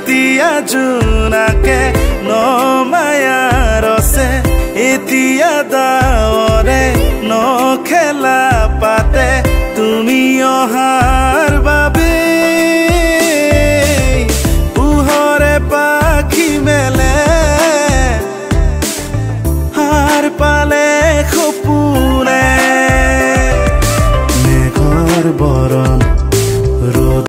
এতিয়া জোনাকে ন মায়াৰ ৰসে এতিয়া ডাৱৰে ন খেলা পাতে তুমি অহা